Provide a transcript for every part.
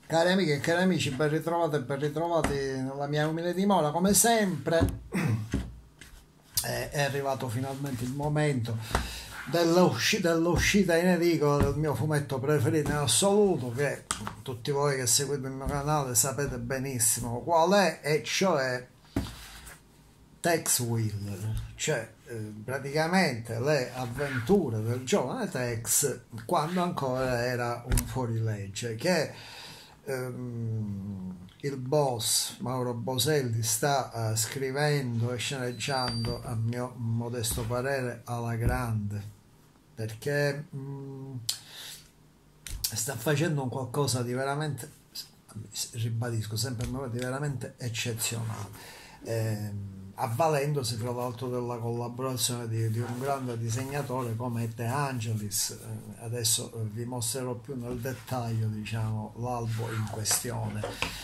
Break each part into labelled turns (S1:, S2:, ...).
S1: Cari amiche e cari amici, ben ritrovate e ben ritrovati nella mia umile dimora. Come sempre è arrivato finalmente il momento dell'uscita in edicola del mio fumetto preferito in assoluto, che tutti voi che seguite il mio canale sapete benissimo qual è, e cioè Tex Willer, cioè praticamente le avventure del giovane Tex quando ancora era un fuorilegge, che il boss Mauro Boselli sta scrivendo e sceneggiando, a mio modesto parere, alla grande, perché sta facendo un qualcosa di veramente, ribadisco sempre, di veramente eccezionale, avvalendosi tra l'altro della collaborazione di un grande disegnatore come De Angelis. Adesso vi mostrerò più nel dettaglio, diciamo, l'albo in questione.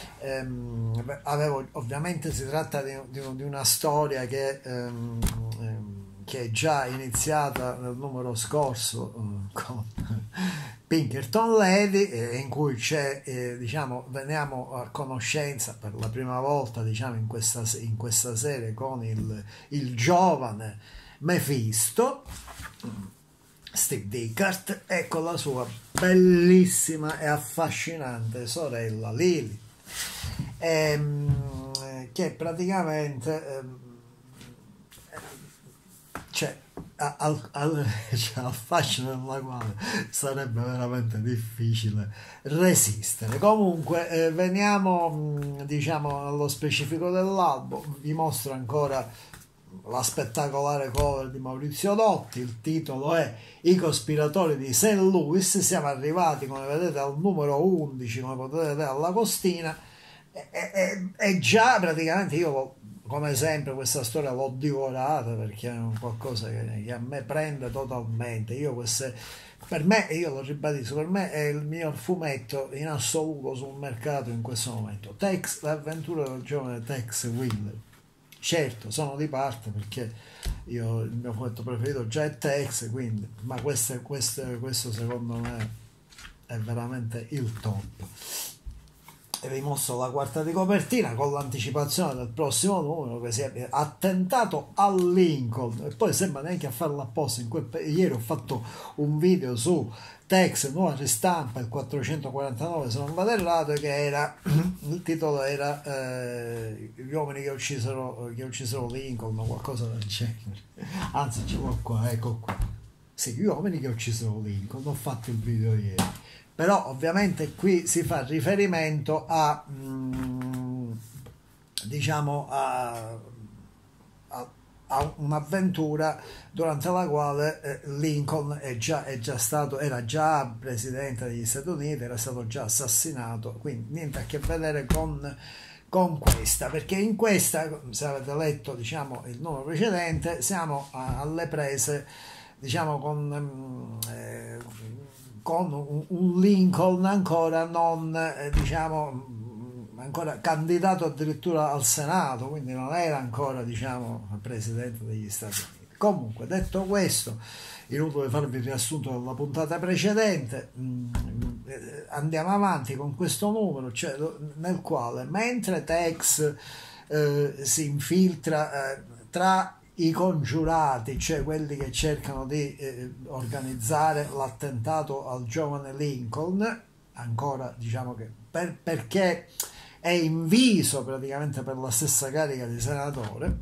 S1: Ovviamente si tratta di una storia che è già iniziata nel numero scorso con Pinkerton Lady, in cui c'è, diciamo, veniamo a conoscenza per la prima volta, diciamo, in questa serie con il giovane Mephisto, Steve Dickert, e con la sua bellissima e affascinante sorella Lily, che praticamente c'è al fascino della quale sarebbe veramente difficile resistere. Comunque veniamo, diciamo, allo specifico dell'album. Vi mostro ancora la spettacolare cover di Maurizio Dotti. Il titolo è I cospiratori di St. Louis. Siamo arrivati, come vedete, al numero 11, come potete vedere, alla costina, e già praticamente io, come sempre, questa storia l'ho divorata, perché è un qualcosa che a me prende totalmente. Per me, io lo ribadisco, per me è il miglior fumetto in assoluto sul mercato in questo momento. Tex, l'avventura del giovane Tex Willer. Certo, sono di parte, perché il mio fumetto preferito già è Tex, quindi, ma questo secondo me è veramente il top. E vi mostro la quarta di copertina con l'anticipazione del prossimo numero, che si è attentato al Lincoln, e poi sembra neanche a farlo apposta. Ieri ho fatto un video su Tex, nuova ristampa, il 449 se non vado errato, che era il titolo era gli uomini che uccisero Lincoln o qualcosa del genere, anzi ce l'ho qua, ecco qua, sì, gli uomini che uccisero Lincoln. Ho fatto il video ieri, però ovviamente qui si fa riferimento a diciamo a un'avventura durante la quale Lincoln era già presidente degli Stati Uniti, era stato già assassinato, quindi niente a che vedere con questa, perché in questa, se avete letto, diciamo, il numero precedente, siamo alle prese, diciamo, con un Lincoln ancora non, diciamo, ancora candidato addirittura al Senato, quindi non era ancora, diciamo, presidente degli Stati Uniti. Comunque, detto questo, inutile farvi il riassunto della puntata precedente, andiamo avanti con questo numero, cioè, nel quale, mentre Tex si infiltra tra i congiurati, cioè quelli che cercano di organizzare l'attentato al giovane Lincoln, ancora, diciamo, che perché è inviso praticamente per la stessa carica di senatore,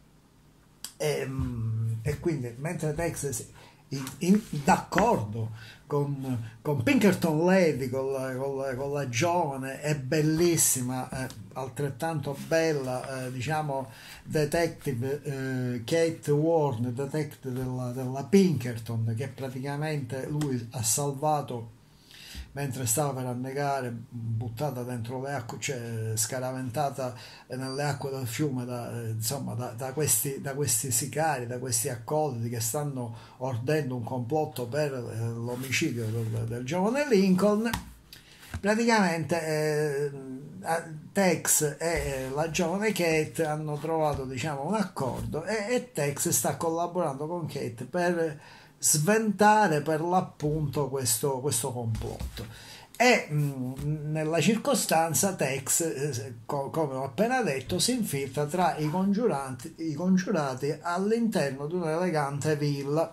S1: e quindi mentre Tex d'accordo con Pinkerton Lady, con la giovane e bellissima, altrettanto bella, diciamo, detective Kate Warren, detective della Pinkerton, che praticamente lui ha salvato mentre stava per annegare, buttata dentro le acque, cioè scaraventata nelle acque del fiume da questi sicari, da questi accoliti che stanno ordendo un complotto per l'omicidio del giovane Lincoln. Praticamente Tex e la giovane Kate hanno trovato, diciamo, un accordo, e Tex sta collaborando con Kate per sventare per l'appunto questo complotto. e nella circostanza Tex, come ho appena detto, si infiltra tra i congiurati all'interno di un'elegante villa,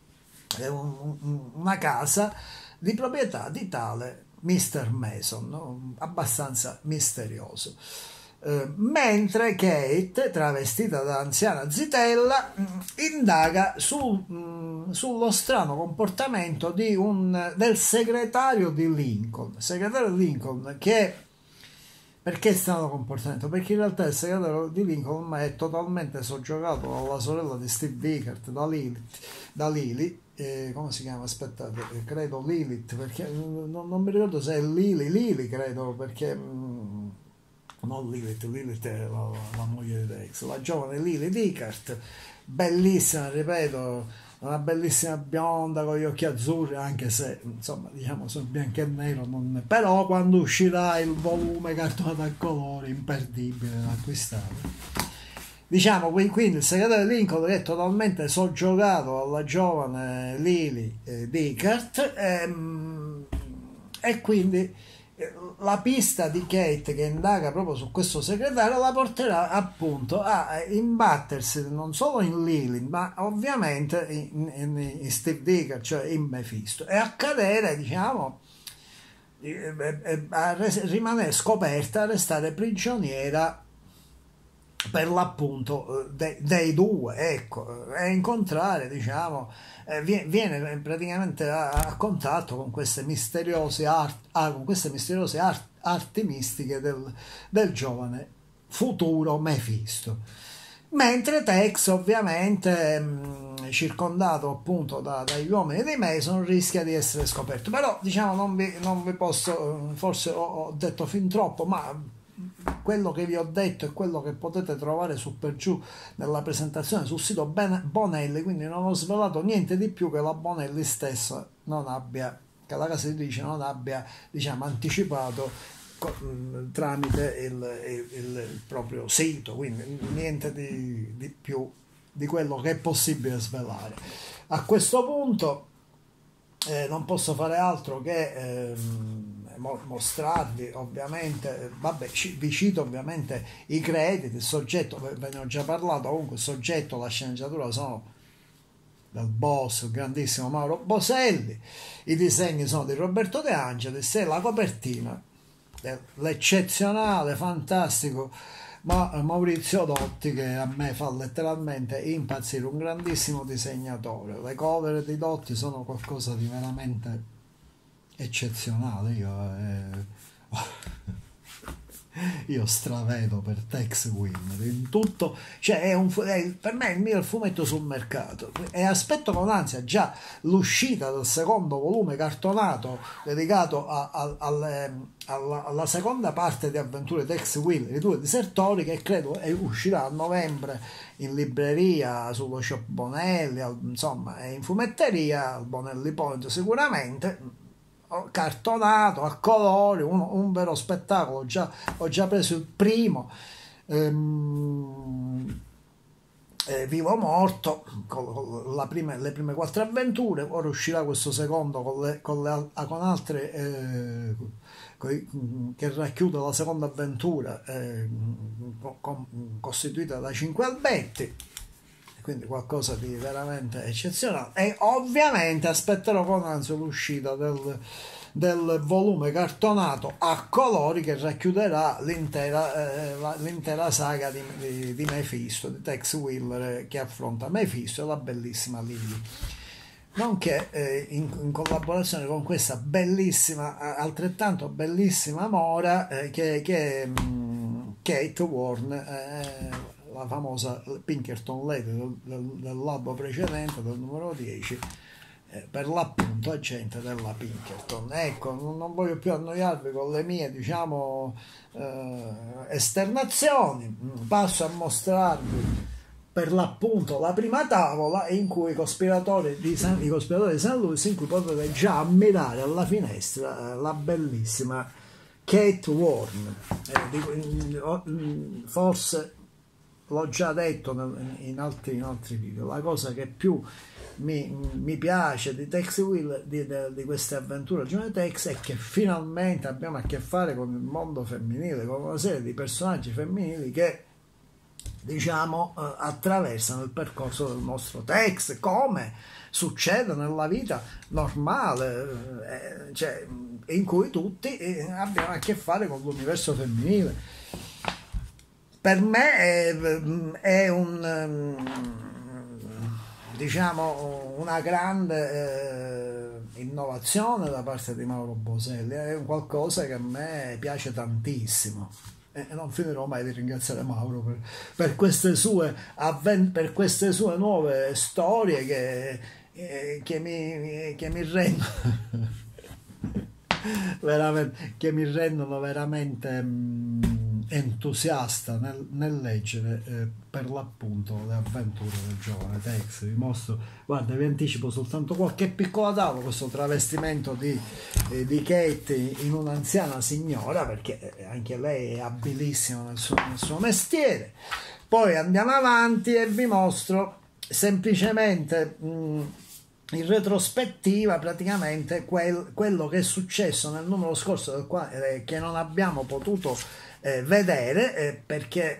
S1: una casa di proprietà di tale Mr. Mason, no? Abbastanza misterioso. Mentre Kate, travestita da anziana zitella, indaga sullo strano comportamento del segretario di Lincoln. Segretario di Lincoln che... Perché strano comportamento? Perché in realtà il segretario di Lincoln è totalmente soggiogato dalla sorella di Steve Vickert, da Lily, come si chiama? Aspettate, credo Lilith, perché non mi ricordo se è Lily credo, perché... non Lilith è la moglie di Tex, la giovane Lily Vickert, bellissima, ripeto, una bellissima bionda con gli occhi azzurri, anche se insomma diciamo sono bianco e nero, però quando uscirà il volume cartonato a colori, imperdibile da acquistare. Diciamo quindi il segretario di Lincoln è totalmente soggiogato alla giovane Lily Vickert, e quindi la pista di Kate che indaga proprio su questo segretario la porterà appunto a imbattersi non solo in Lily ma ovviamente in Steve Vickert, cioè in Mephisto, e a cadere, diciamo, a rimanere scoperta, a restare prigioniera per l'appunto dei due, ecco, e incontrare, diciamo, viene praticamente a contatto con queste misteriose arti mistiche del giovane futuro Mephisto. Mentre Tex, ovviamente, circondato appunto dagli uomini dei Mason, rischia di essere scoperto. Però, diciamo, non vi posso, forse ho detto fin troppo, ma quello che vi ho detto è quello che potete trovare su per giù nella presentazione sul sito Bonelli, quindi non ho svelato niente di più che la Bonelli stessa non abbia, che la casa editrice non abbia, diciamo, anticipato tramite il proprio sito, quindi niente di più di quello che è possibile svelare. A questo punto non posso fare altro che mostrarvi, ovviamente, vabbè, vi cito ovviamente i crediti, il soggetto, ve ne ho già parlato, comunque il soggetto, la sceneggiatura sono del boss, il grandissimo Mauro Boselli, i disegni sono di Roberto De Angelis e la copertina l'eccezionale, fantastico Maurizio Dotti, che a me fa letteralmente impazzire, un grandissimo disegnatore. Le cover di Dotti sono qualcosa di veramente eccezionale. Io stravedo per Tex Winner in tutto, cioè per me è il miglior fumetto sul mercato e aspetto con ansia già l'uscita del secondo volume cartonato dedicato alla seconda parte di avventure Tex Winner, i due disertori, che credo uscirà a novembre in libreria, sullo shop Bonelli, insomma, e in fumetteria al Bonelli Point sicuramente, cartonato a colori, un vero spettacolo. Ho già preso il primo, Vivo Morto, con le prime 4 avventure, ora uscirà questo secondo con altre che racchiude la seconda avventura, costituita da 5 albetti, quindi qualcosa di veramente eccezionale. E ovviamente aspetterò con ansia l'uscita del volume cartonato a colori che racchiuderà l'intera saga di Mephisto, di Tex Willer, che affronta Mephisto e la bellissima Lily, nonché in collaborazione con questa bellissima, altrettanto bellissima Mora, che è Kate Warne, la famosa Pinkerton Lady del lato precedente, del numero 10, per l'appunto agente della Pinkerton. Ecco, non voglio più annoiarvi con le mie, diciamo, esternazioni. Passo a mostrarvi per l'appunto la prima tavola in cui i cospiratori di San Luis, in cui potete già ammirare alla finestra la bellissima Kate Warne, forse l'ho già detto in altri video, la cosa che più mi piace di Tex Will, di queste avventure Giovane Tex, è che finalmente abbiamo a che fare con il mondo femminile, con una serie di personaggi femminili che, diciamo, attraversano il percorso del nostro Tex, come succede nella vita normale, cioè, in cui tutti abbiamo a che fare con l'universo femminile. Per me è diciamo, una grande innovazione da parte di Mauro Boselli, è un qualcosa che a me piace tantissimo. E non finirò mai di ringraziare Mauro per queste sue nuove storie che mi rendono che mi rendono veramente entusiasta nel leggere per l'appunto le avventure del giovane Tex. Vi mostro, guarda, vi anticipo soltanto qualche piccola tavola, questo travestimento di Kate in un'anziana signora, perché anche lei è abilissima nel suo mestiere. Poi andiamo avanti e vi mostro semplicemente in retrospettiva praticamente quello che è successo nel numero scorso, del quale che non abbiamo potuto vedere perché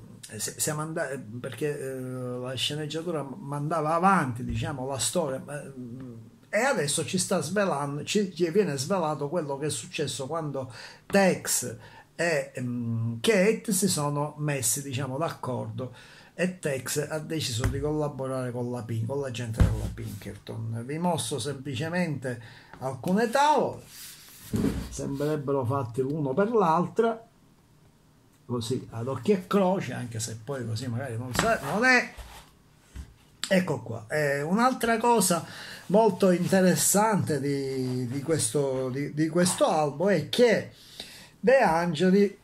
S1: la sceneggiatura mandava avanti, diciamo, la storia, e adesso ci viene svelato quello che è successo quando Tex e Kate si sono messi, diciamo, d'accordo, e Tex ha deciso di collaborare con la gente della Pinkerton. Vi mostro semplicemente alcune tavole, sembrerebbero fatti l'uno per l'altra, così ad occhio e croce, anche se poi così magari non è. Ecco qua, un'altra cosa molto interessante di questo albo è che De Angelis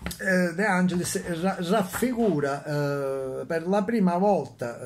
S1: raffigura per la prima volta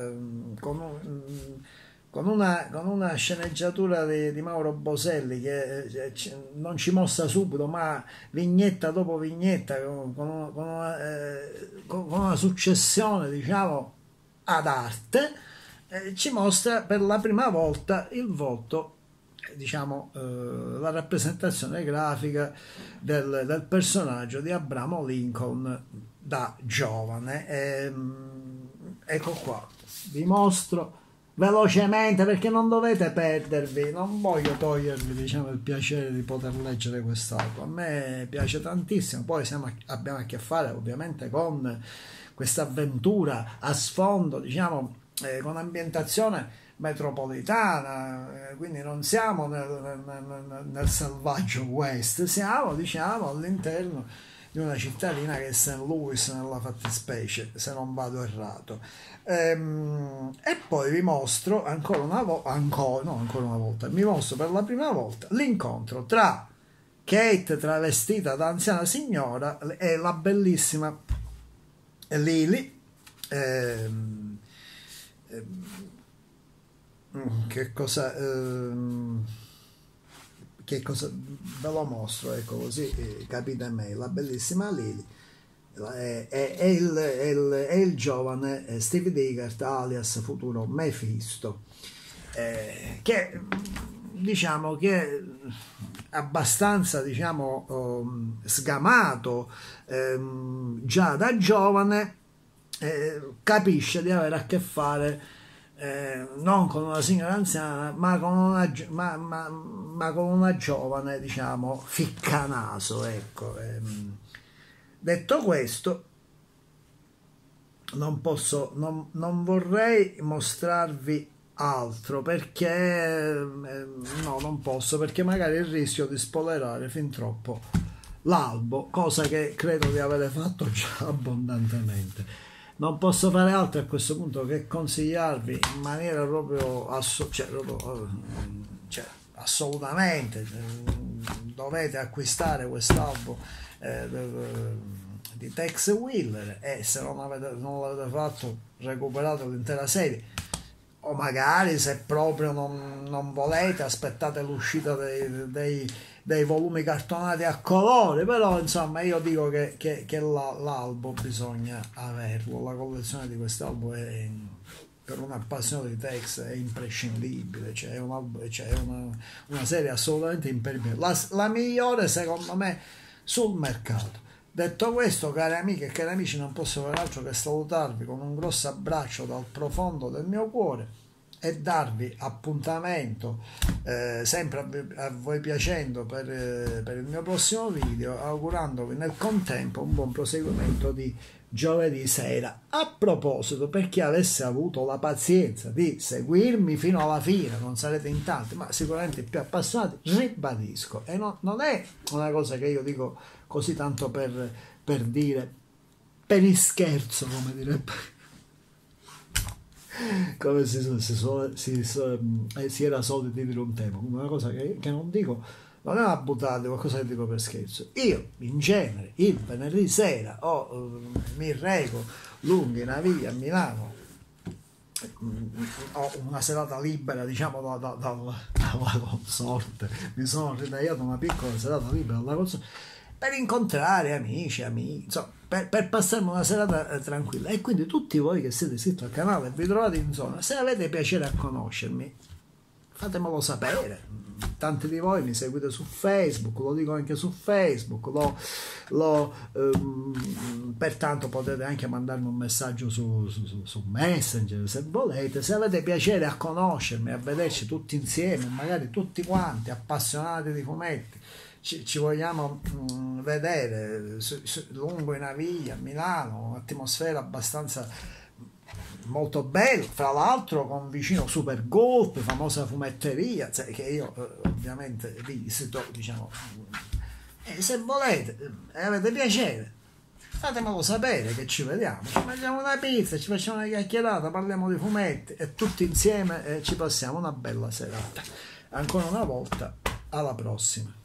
S1: con una sceneggiatura di Mauro Boselli che non ci mostra subito, ma vignetta dopo vignetta, con una successione, diciamo, ad arte, ci mostra per la prima volta il volto, diciamo, la rappresentazione grafica del personaggio di Abramo Lincoln da giovane. Ecco qua, vi mostro velocemente perché non dovete perdervi, non voglio togliervi, diciamo, il piacere di poter leggere quest'album. A me piace tantissimo. Poi abbiamo a che fare ovviamente con questa avventura a sfondo, diciamo, con ambientazione metropolitana, quindi non siamo nel selvaggio West, siamo, diciamo, all'interno di una cittadina che è St. Louis nella fattispecie, se non vado errato. E poi vi mostro ancora una volta, vi mostro per la prima volta l'incontro tra Kate travestita da anziana signora e la bellissima Lily. Che cosa ve lo mostro, ecco, così capite meglio. La bellissima Lily è il giovane Steve Diggert, alias futuro Mephisto, che diciamo che è abbastanza, diciamo, sgamato già da giovane, capisce di avere a che fare non con una signora anziana, ma con una giovane, diciamo, ficcanaso, ecco. Detto questo, non vorrei mostrarvi altro, perché no, non posso, perché magari il rischio di spoilerare fin troppo l'albo, cosa che credo di avere fatto già abbondantemente. Non posso fare altro a questo punto che consigliarvi in maniera proprio, assolutamente, dovete acquistare quest'album di Tex Willer, e se non l'avete fatto, recuperate l'intera serie. o magari se proprio non volete aspettate l'uscita dei volumi cartonati a colore, però insomma io dico che l'albo bisogna averlo, la collezione di quest'albo è, per un appassionato di Tex è imprescindibile, cioè è un albo, cioè è una serie assolutamente imperdibile, la migliore secondo me sul mercato. Detto questo, cari amiche e cari amici, non posso fare altro che salutarvi con un grosso abbraccio dal profondo del mio cuore e darvi appuntamento sempre a voi piacendo per il mio prossimo video, augurandovi nel contempo un buon proseguimento di giovedì sera. A proposito, per chi avesse avuto la pazienza di seguirmi fino alla fine, non sarete in tanti, ma sicuramente i più appassionati, ribadisco, e non è una cosa che io dico così tanto per dire, per ischerzo, come direbbe, come si era soliti dire un tempo, una cosa che non dico, non è una buttata, qualcosa che dico per scherzo. Io in genere il venerdì sera mi reco lungo in via a Milano, ho una serata libera, diciamo, dalla consorte, mi sono ritagliato una piccola serata libera dalla consorte per incontrare amici, insomma, per passarmi una serata tranquilla. E quindi tutti voi che siete iscritti al canale e vi trovate in zona, se avete piacere a conoscermi, fatemelo sapere. Tanti di voi mi seguite su Facebook, lo dico anche su Facebook, pertanto potete anche mandarmi un messaggio su Messenger se volete. Se avete piacere a conoscermi, a vederci tutti insieme, magari tutti quanti appassionati di fumetti, ci vogliamo vedere lungo in via a Milano, un'atmosfera abbastanza molto bello, fra l'altro con vicino Super Gulp, famosa fumetteria, che io ovviamente visito, diciamo, e se volete e avete piacere fatemelo sapere, che ci vediamo, ci mangiamo una pizza, ci facciamo una chiacchierata, parliamo di fumetti e tutti insieme ci passiamo una bella serata. Ancora una volta, alla prossima.